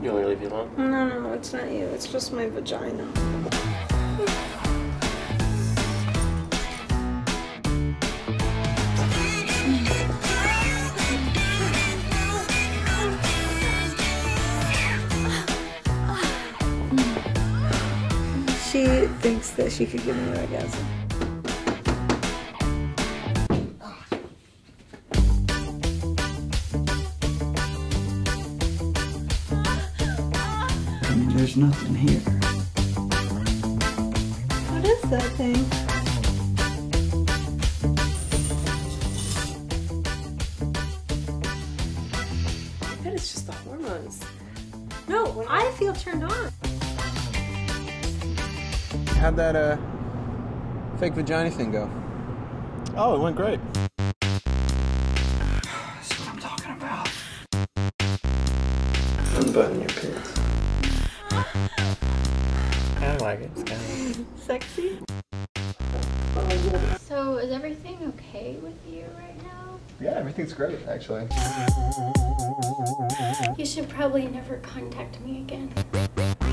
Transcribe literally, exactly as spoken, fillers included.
You want me to leave you alone? No, no, it's not you. It's just my vagina. She thinks that she could give me an orgasm. I mean, there's nothing here. What is that thing? I bet it's just the hormones. No, I feel turned on. How'd that uh, fake vagina thing go? Oh, it went great. That's what I'm talking about. Unbutton your pants. I like it. It's kind of Sexy? So, is everything okay with you right now? Yeah, everything's great, actually. You should probably never contact me again.